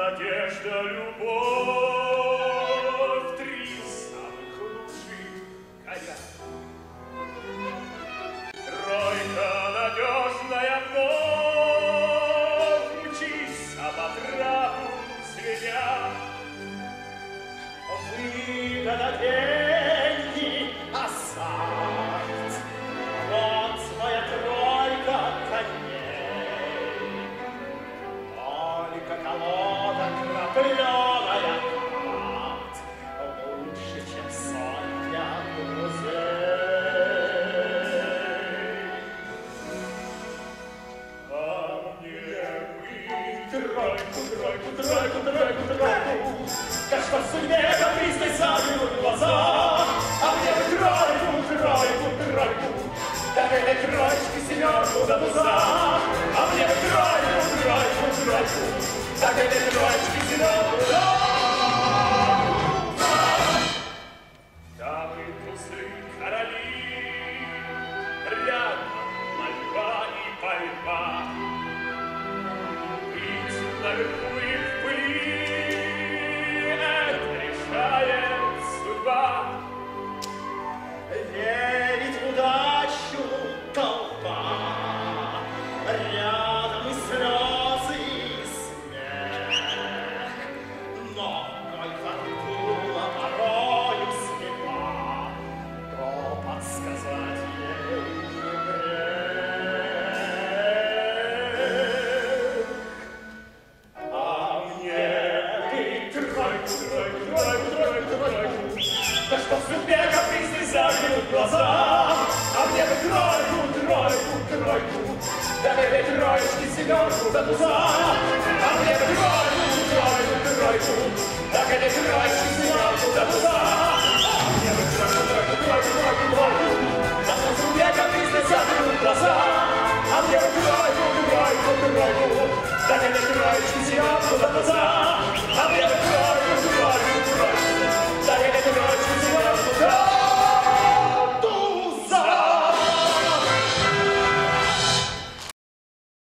надежда, любовь, три самых лучших коня. Тройка надежная вновь мчится по трапу звеня. Выгода, деньги, азарт, вот твоя тройка коней. Только колода крапленая карт лучше, чем сотня друзей. А мне вы тройку, тройку, тройку, тройку, тройку, как что в судьбе капризной заглянут глаза. А мне бы тройку, тройку, тройку, как этой троечки семерку до туза. А мне бы тройку, тройку, тройку, как этой троечки семерку до туза. Дамы, тузы, короли, рядом мольба и пальба. Быть наверху и в пыли — это решает судьба. Верить в удачу толпа, рядом и слезы, и смех. Но коль фортуна порою слепа, то подсказать ей не грех. А мне ты тройку, тройку, тройку, тройку, тройку, да что в судьбе капризной заглянут глаза. А мне бы тройку, тройку, тройку, да этой троечки семерку до туза. А мне бы тройку, тройку, тройку, да этой троечки семерку до туза.